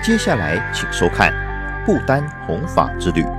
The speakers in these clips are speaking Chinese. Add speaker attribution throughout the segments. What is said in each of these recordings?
Speaker 1: 接下来请收看不丹弘法之旅。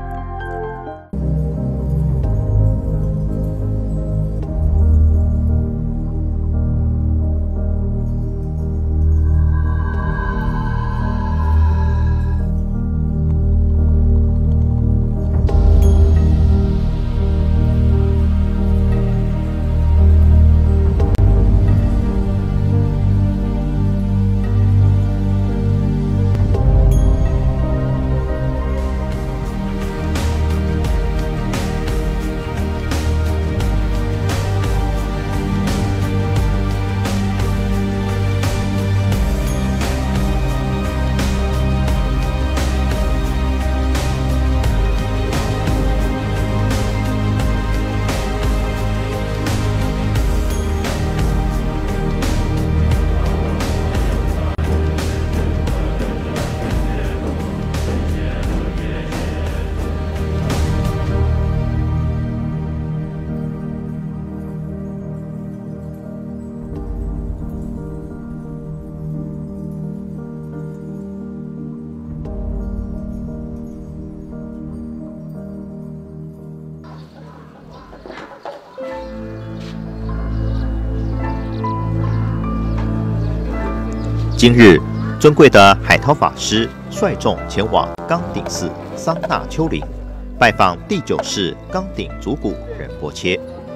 Speaker 1: 今日，尊贵的海涛法师率众前往冈顶寺桑那丘陵，拜访第9世冈顶祖古仁波切。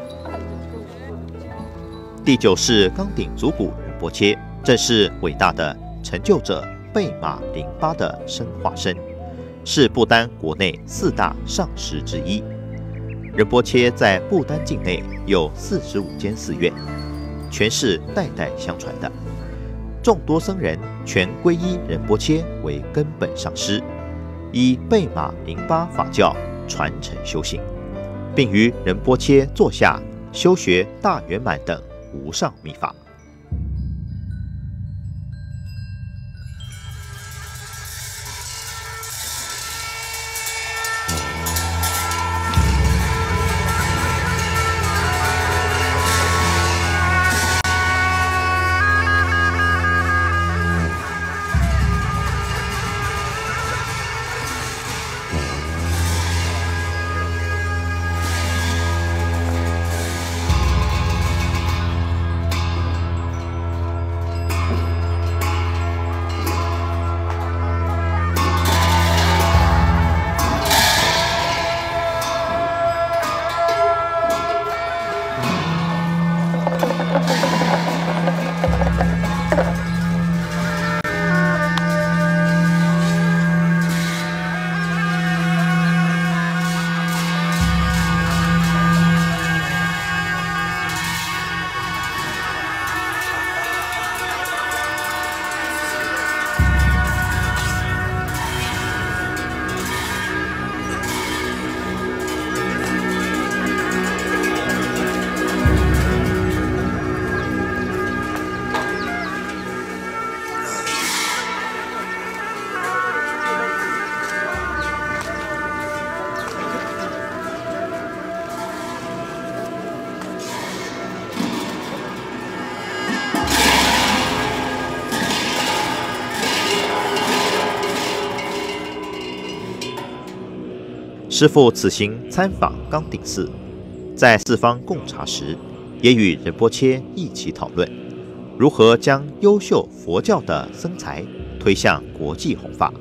Speaker 1: 第9世冈顶祖古仁波切正是伟大的成就者贝玛林巴的生化身，是不丹国内4大上师之一。仁波切在不丹境内有45间寺院，全是代代相传的。众多僧人全皈依仁波切为根本上师，以贝玛林巴法教传承修行，并于仁波切座下修学大圆满等无上秘法。师父此行参访冈顶寺，在四方供茶时，也与仁波切一起讨论如何将优秀佛教的僧才推向国际弘法。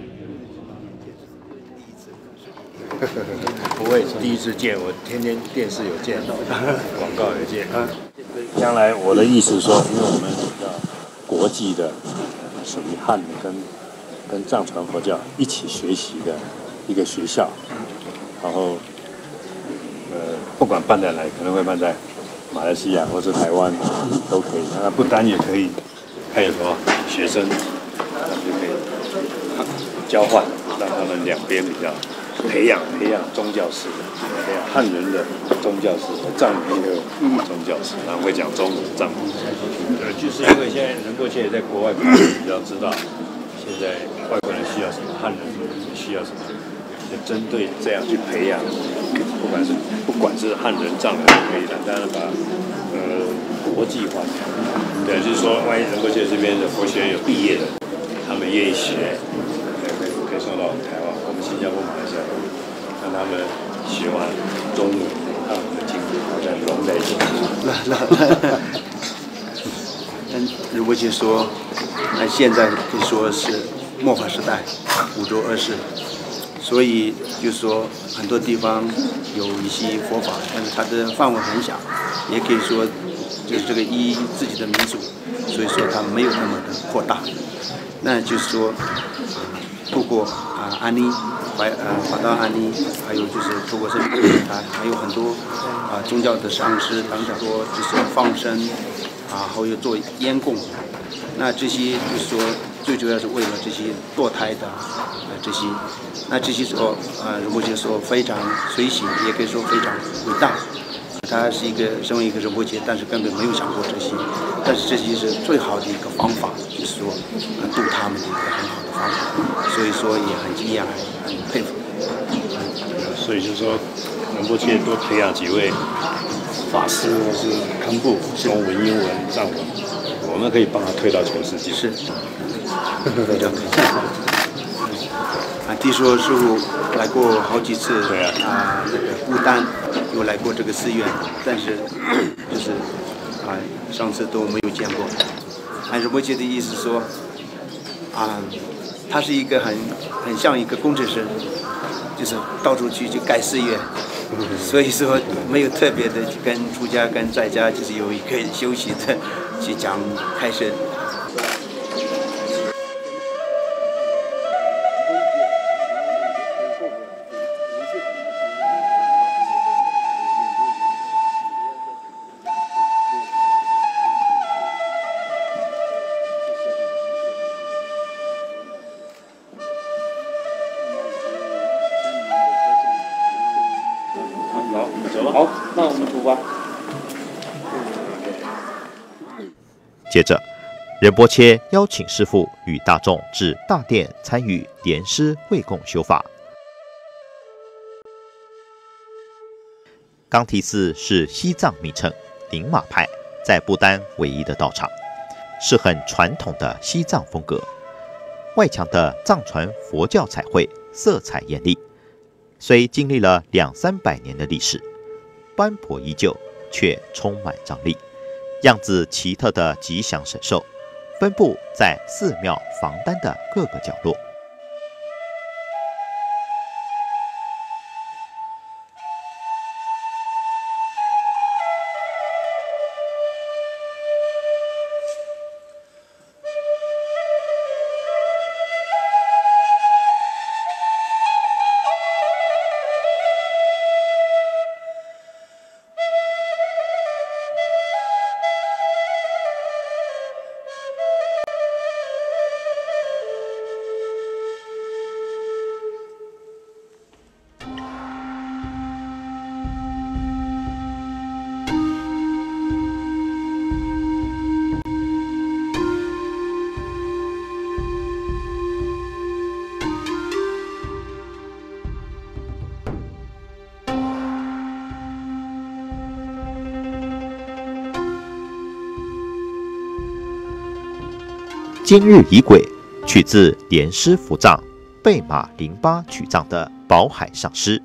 Speaker 2: 不会，第一次见，我天天电视有见，广告有见。将来我的意思说，因为我们比较国际的，属于汉跟藏传佛教一起学习的一个学校，然后不管办在哪里，可能会办在马来西亚或是台湾都可以，那不单也可以，还有什么学生，他们就可以交换，让他们两边比较培养宗教师，培养汉人的宗教师，藏人的宗教师，然后会讲中文藏文。就是因为现在仁波切也在国外比较知道，现在外国人需要什么，汉人需要什么。就针对这样去培养，不管是汉人、藏人都可以的，当然把国际化。对，就是说，万一仁波切这边的佛学有毕业的，他们愿意学， 送到台湾，我们新加坡、马来西亚都有，让他们学完中文，他们的经历再融在一起。
Speaker 3: 但如果就说，现在可以说是末法时代，5州2世，所以就说很多地方有一些佛法，但是它的范围很小，也可以说就是这个依自己的民族，所以说它没有那么的扩大。那就是说，透过安利，法道安利，还有就是透过这个平台，还有很多宗教的上师等等，说就是放生还有做烟供，那这些就是说最主要是为了这些堕胎的这些，那这些说如果就说非常随喜，也可以说非常伟大。他是身为一个仁波切，但是根本没有想过这些，但是这些是最好的一个方法，就是说度他们的一个很好的方法，所以说也很惊讶，很佩服。
Speaker 2: 所以就是说，仁波切多培养几位法师或是堪布，中文、英文、藏文，我们可以帮他推到全世界。
Speaker 3: 是，非常感谢。听说师傅来过好几次，
Speaker 2: 对
Speaker 3: 那个不丹有来过这个寺院，但是就是上次都没有见过。按仁波切的意思说，他是一个很像一个工程师，就是到处去盖寺院，所以说没有特别的跟出家跟在家就是有一个休息的去讲开示。
Speaker 2: 好，那我们出发。
Speaker 1: 接着，仁波切邀请师父与大众至大殿参与莲师会供修法。冈提寺是西藏密乘宁玛派在不丹唯一的道场，是很传统的西藏风格，外墙的藏传佛教彩绘色彩艳丽，虽经历了200-300年的历史，斑驳依旧，却充满张力。样子奇特的吉祥神兽，分布在寺庙房丹的各个角落。今日仪轨取自莲师佛藏贝玛08曲藏的宝海上师。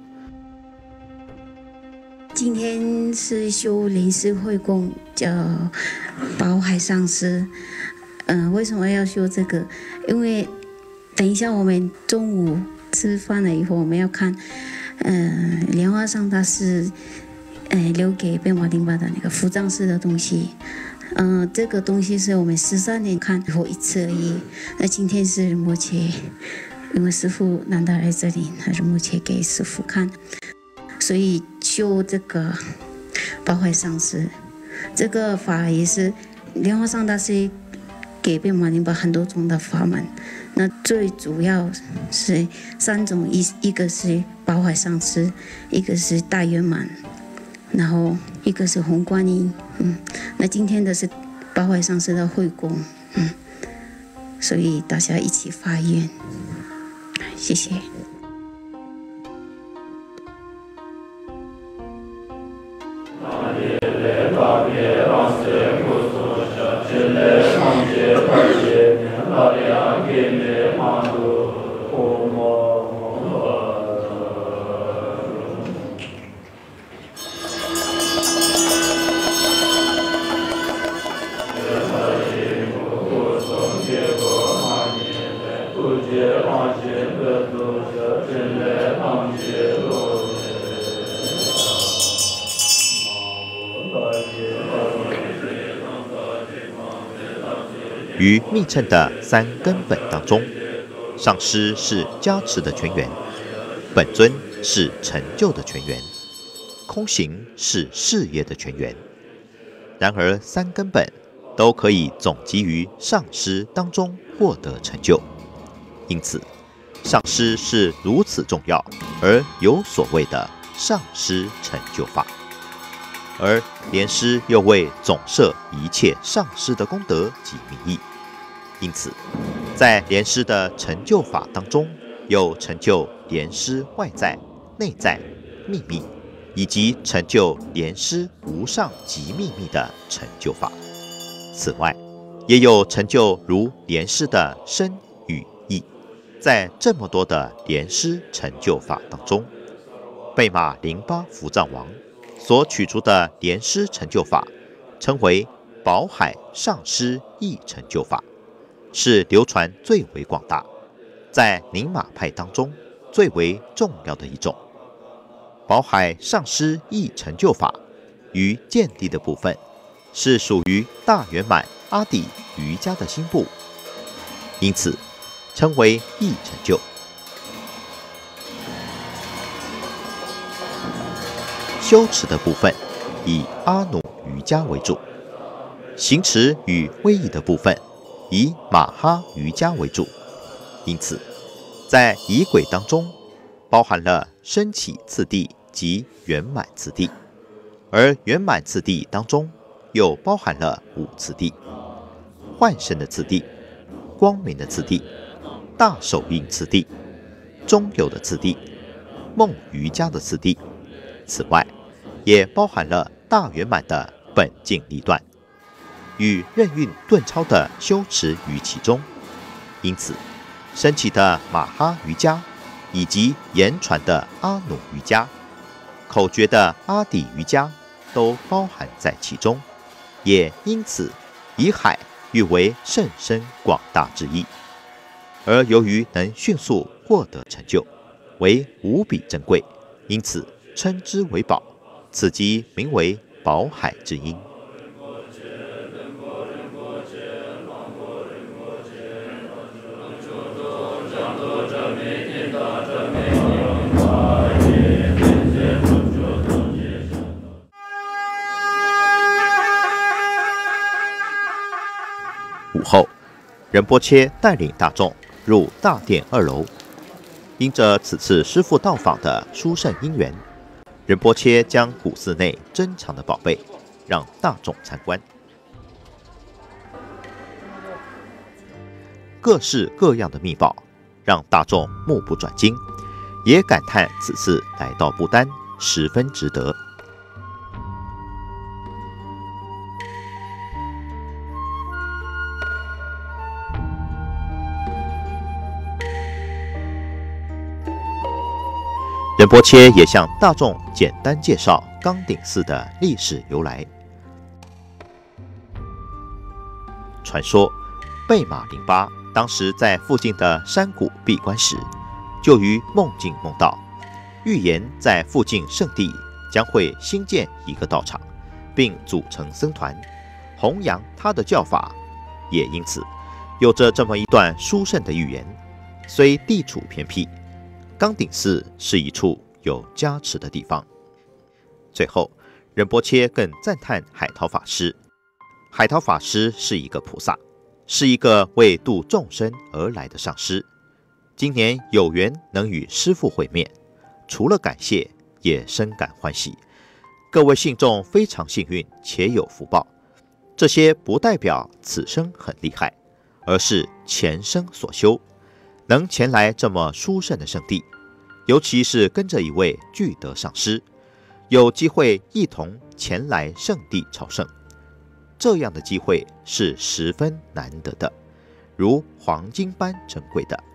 Speaker 4: 今天是修莲师会供，叫宝海上师。为什么要修这个？因为等一下我们中午吃饭了以后，我们要看，莲花上大师，留给贝玛08的那个佛藏师的东西。这个东西是我们13年看过一次而已。那今天是仁波切，因为师父难得来这里，那仁波切给师父看，所以修这个宝海上师。这个法也是莲花上大师给贝玛08很多种的法门，那最主要是3种，一个是宝海上师，一个是大圆满，然后一个是红观音。那今天的是宝海上师的会供，所以大家一起发愿，谢谢。
Speaker 5: Om
Speaker 1: 于密乘的三根本当中，上师是加持的泉源，本尊是成就的泉源，空行是事业的泉源。然而三根本都可以总集于上师当中获得成就，因此上师是如此重要，而有所谓的上师成就法。而莲师又为总摄一切上师的功德及名义，因此在莲师的成就法当中，有成就莲师外在、内在、秘密，以及成就莲师无上及秘密的成就法。此外，也有成就如莲师的身与意。在这么多的莲师成就法当中，贝玛淋巴伏藏王所取出的莲师成就法，称为宝海上师意成就法，是流传最为广大，在宁玛派当中最为重要的一种。宝海上师意成就法于见地的部分，是属于大圆满阿底瑜伽的心部，因此称为意成就。修持的部分以阿努瑜伽为主，行持与威仪的部分以马哈瑜伽为主。因此，在仪轨当中包含了升起次第及圆满次第，而圆满次第当中又包含了五次第：幻身的次第、光明的次第、大手印次第、中有的次第、梦瑜伽的次第。此外，也包含了大圆满的本净立断，与任运顿超的修持于其中。因此，升起的马哈瑜伽，以及言传的阿努瑜伽、口诀的阿底瑜伽，都包含在其中，也因此以海誉为甚深广大之意。而由于能迅速获得成就，为无比珍贵，因此称之为宝，此即名为宝海之音。午后，仁波切带领大众入大殿2楼。因着此次师父到访的殊胜因缘，仁波切将古寺内珍藏的宝贝让大众参观，各式各样的秘宝让大众目不转睛，也感叹此次来到不丹十分值得。仁波切也向大众简单介绍冈顶寺的历史由来。传说贝玛淋巴当时在附近的山谷闭关时，就于梦境梦到，预言在附近圣地将会新建一个道场，并组成僧团，弘扬他的教法。也因此有着这么一段殊胜的预言。虽地处偏僻，冈顶寺是一处有加持的地方。最后，仁波切更赞叹海涛法师。海涛法师是一个菩萨，是一个为度众生而来的上师。今年有缘能与师父会面，除了感谢，也深感欢喜。各位信众非常幸运且有福报。这些不代表此生很厉害，而是前生所修，能前来这么殊胜的圣地，尤其是跟着一位具德上师，有机会一同前来圣地朝圣，这样的机会是十分难得的，如黄金般珍贵的。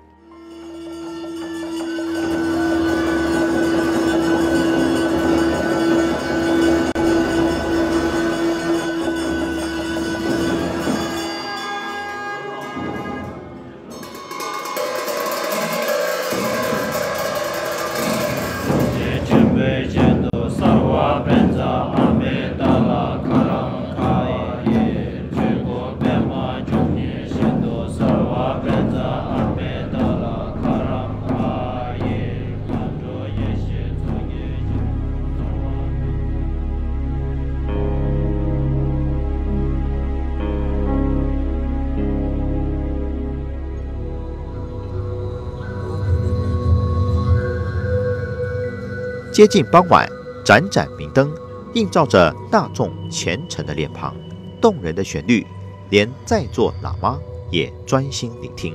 Speaker 1: 接近傍晚，盏盏明灯映照着大众虔诚的脸庞，动人的旋律，连在座喇嘛也专心聆听。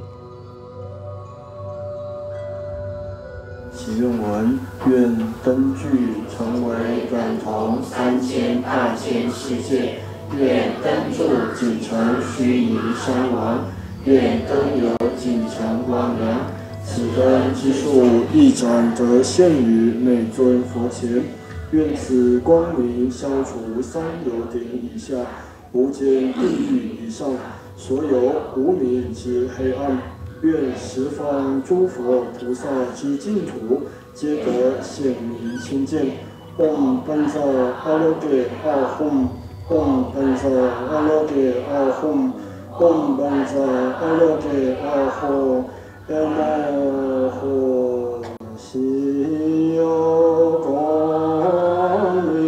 Speaker 5: 祈愿文：愿灯具成为软铜3000大千世界，愿灯柱仅成虚拟山王，愿灯油仅成汪洋。此灯之数一盏得现于每尊佛前，愿此光明消除三有顶以下无间地狱以上所有无明之黑暗。愿十方诸佛菩萨之净土皆得显明清净。唵班萨阿罗给阿吽，唵班萨阿罗给阿吽，唵班萨阿罗给阿吽，南无西有光明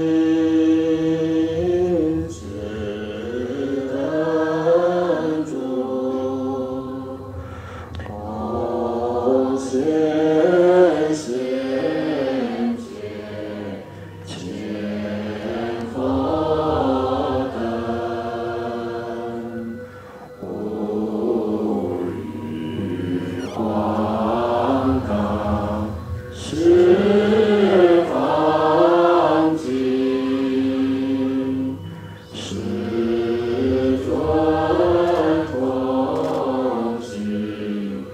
Speaker 5: 之灯柱。谢谢见佛灯，无语荒冈，十方尽，世尊同行。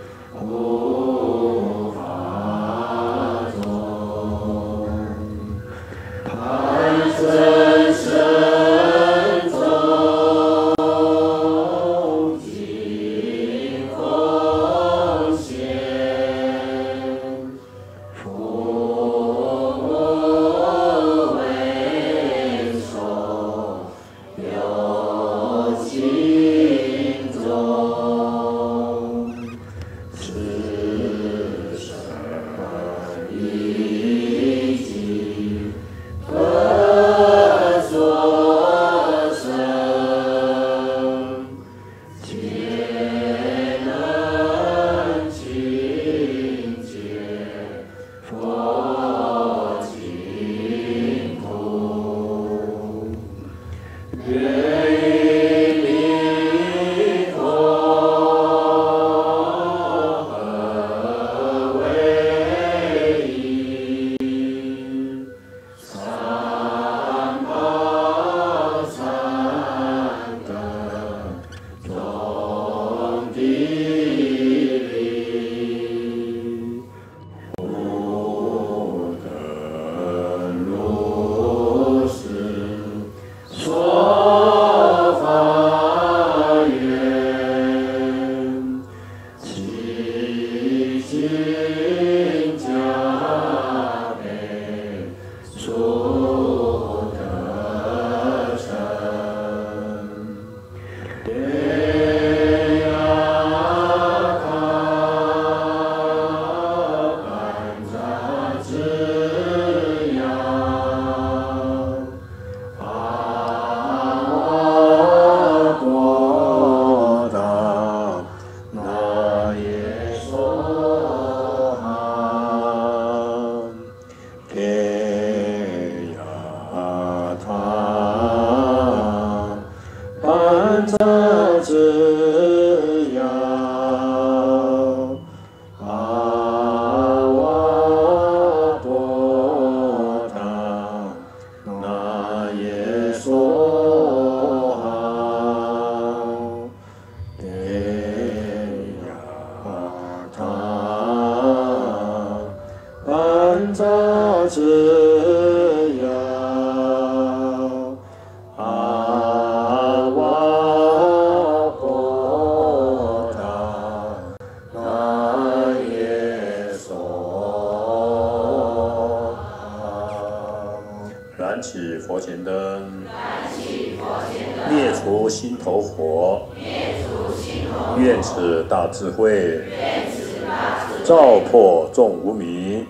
Speaker 2: 燃起佛前灯，灭除心头火，愿此大智慧，照破众无明，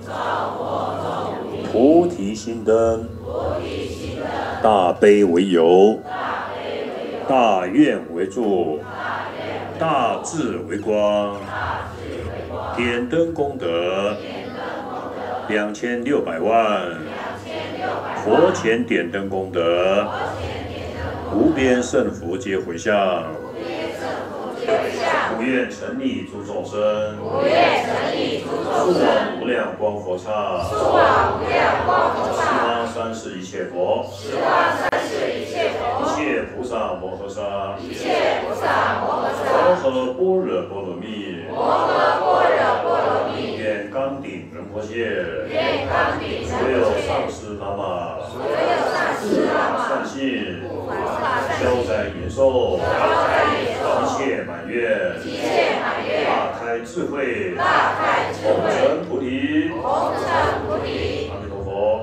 Speaker 2: 菩提心灯，大悲为由，大愿为助，大智为光，点灯功德， 2600万，佛前点灯功德，无边胜福皆回向。无愿成立诸众生，速往无量光佛刹，十方三世一切佛，一切菩萨摩诃萨，摩诃般若波罗蜜，愿刚顶仁波切，所有上师喇嘛，善信，消灾延寿，一切满愿，大开智慧，红尘菩提，阿弥陀佛。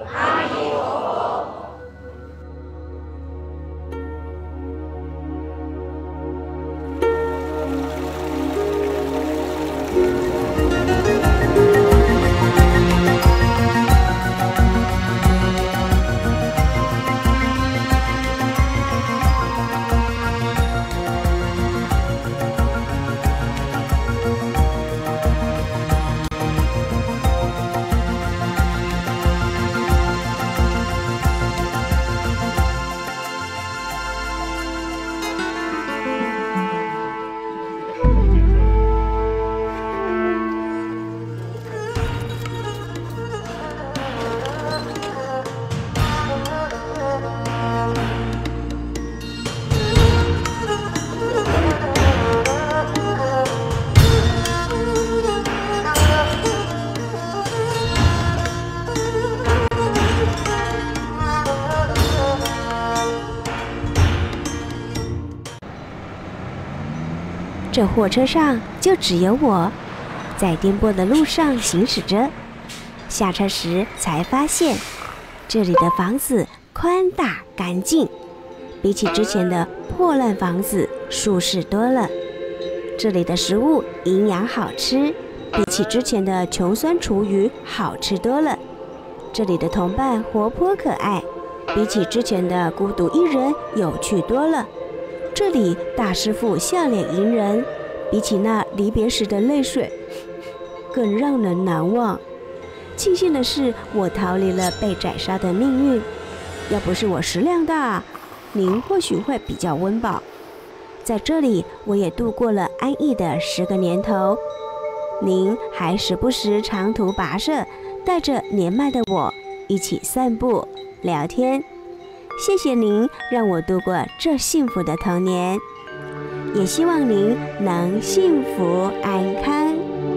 Speaker 6: 这货车上就只有我，在颠簸的路上行驶着。下车时才发现，这里的房子宽大干净，比起之前的破烂房子舒适多了。这里的食物营养好吃，比起之前的穷酸厨余好吃多了。这里的同伴活泼可爱，比起之前的孤独一人有趣多了。这里大师傅笑脸迎人，比起那离别时的泪水更让人难忘。庆幸的是，我逃离了被宰杀的命运。要不是我食量大，您或许会比较温饱。在这里，我也度过了安逸的10个年头。您还时不时长途跋涉，带着年迈的我一起散步聊天。谢谢您让我度过这幸福的童年，也希望您能幸福安康。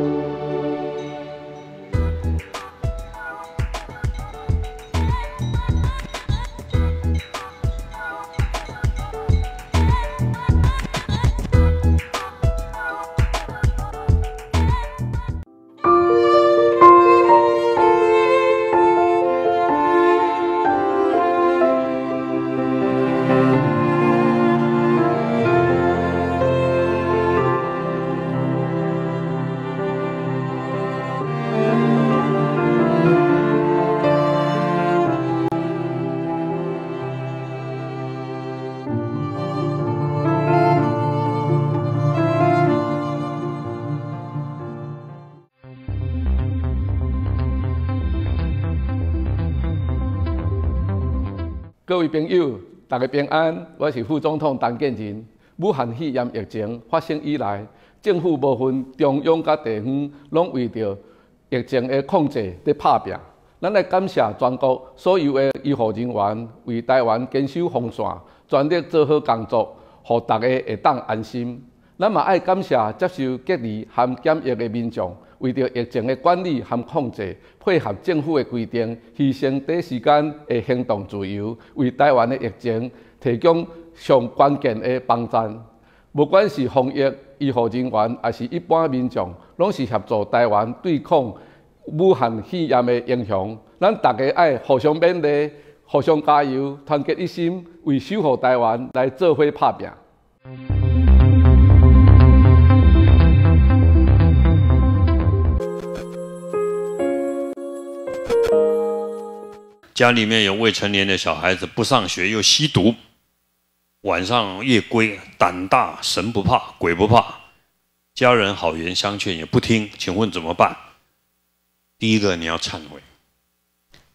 Speaker 7: 各位朋友，大家平安，我是副总统陈建仁。武汉肺炎疫情发生以来，政府部分中央甲地方拢为着疫情的控制在拍拼。咱来感谢全国所有的医护人员为台湾坚守防线，全力做好工作，互大家会当安心。咱嘛爱感谢接受隔离和检疫的民众，为着疫情的管理和控制，配合政府的规定，牺牲第一时间的行动自由，为台湾的疫情提供上关键的帮战。无管是防疫医护人员，还是一般民众，拢是协助台湾对抗武汉肺炎的影响。咱大家爱互相勉励，互相加油，团结一心，为守护台湾来做伙拍拼。
Speaker 2: 家里面有未成年的小孩子，不上学又吸毒，晚上夜归，胆大神不怕鬼不怕，家人好言相劝也不听，请问怎么办？第一个你要忏悔，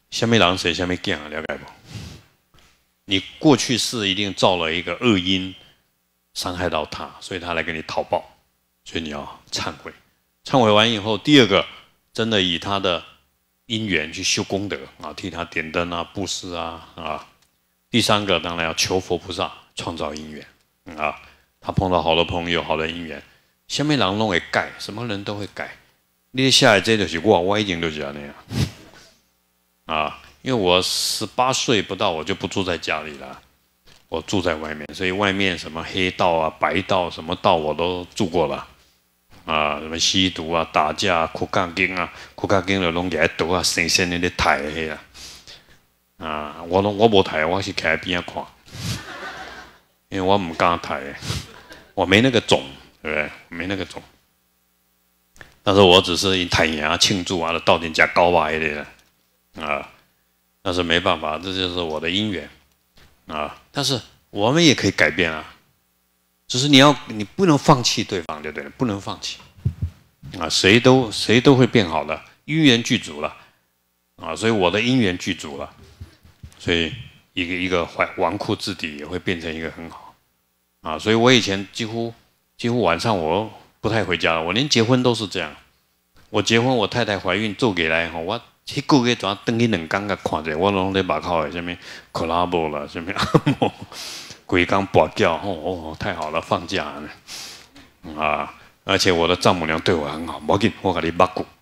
Speaker 2: 什么人生什么囝，了解不？你过去世一定造了一个恶因，伤害到他，所以他来跟你讨报，所以你要忏悔。忏悔完以后，第二个，真的以他的因缘去修功德啊，替他点灯啊、布施啊。第三个当然要求佛菩萨创造因缘啊，他碰到好的朋友、好的因缘，什么人都会改，什么人都会改。你下来这就是我已经就是这样啊，因为我18岁不到，我就不住在家里了，我住在外面，所以外面什么黑道啊、白道什么道我都住过了啊，什么吸毒啊、打架、哭杠精啊、哭杠精就拢起来赌啊、生生的咧抬迄啊，我无抬，我是徛在边仔看，因为我唔敢抬，我没那个种，对不对？没那个种。但是我只是太阳庆祝啊，到点加高吧一点啊，但是没办法，这就是我的因缘啊。但是我们也可以改变啊，只是你不能放弃对方，对不对？不能放弃啊，谁都会变好的，因缘具足了啊，所以我的因缘具足了，所以一个纨绔子弟也会变成一个很好啊。所以我以前几乎晚上我不太回家了，我连结婚都是这样。我结婚，我太太怀孕做过来吼，我迄个月怎等去2天甲看者，我拢咧目口的什么克拉布啦，什么按摩，规工跋筊哦，太好了，放假了啊！而且我的丈母娘对我很好，无紧，我给你抹骨，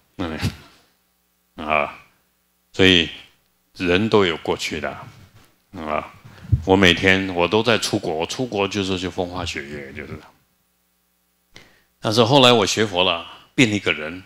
Speaker 2: 所以人都有过去的啊。我每天我都在出国，我出国就是去风花雪月，就是。但是后来我学佛了，变一个人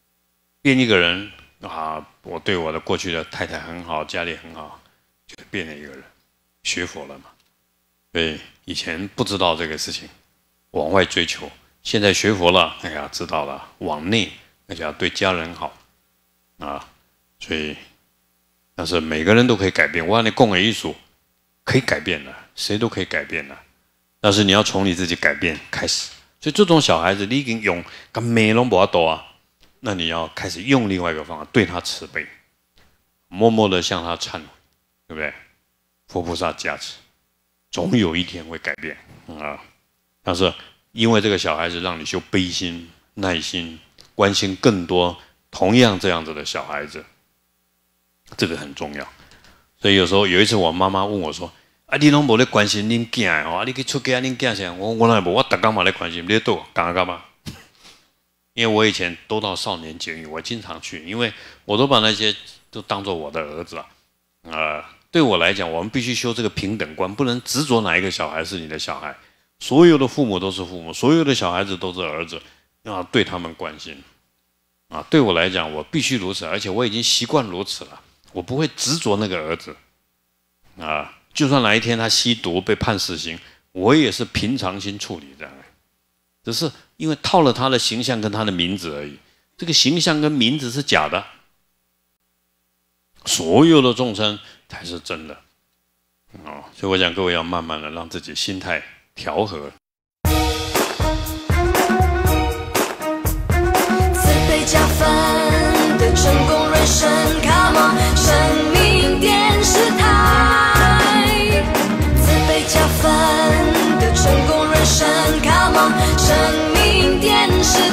Speaker 2: 啊！我对我的过去的太太很好，家里很好，就变了一个人，学佛了嘛。所以以前不知道这个事情，往外追求，现在学佛了，哎呀，知道了，往内，而且要对家人好啊。所以，但是每个人都可以改变。我让你供的艺术可以改变的，谁都可以改变的，但是你要从你自己改变开始。所以这种小孩子，你已经用跟美拢无法度啊，那你要开始用另外一个方法对他慈悲，默默的向他忏悔，对不对？佛菩萨加持，总有一天会改变啊。但是因为这个小孩子让你修悲心、耐心，关心更多同样这样子的小孩子，这个很重要。所以有一次我妈妈问我说，啊，你拢无咧关心恁囝哦？啊，你去出家恁囝啥？我哪无？我逐工嘛咧关心，你对我干嘛？因为我以前都到少年监狱，我经常去，因为我都把那些都当作我的儿子啊。对我来讲，我们必须修这个平等观，不能执着哪一个小孩是你的小孩。所有的父母都是父母，所有的小孩子都是儿子，要对他们关心啊。对我来讲，我必须如此，而且我已经习惯如此了，我不会执着那个儿子啊。就算哪一天他吸毒被判死刑，我也是平常心处理这样，只是因为套了他的形象跟他的名字而已。这个形象跟名字是假的，所有的众生才是真的哦。所以我想各位要慢慢的让自己心态调和。
Speaker 8: 慈悲加分的成功人生 ，Come on， 生命电视台。慈悲加分的成功人生 ，Come on， 生命电视台。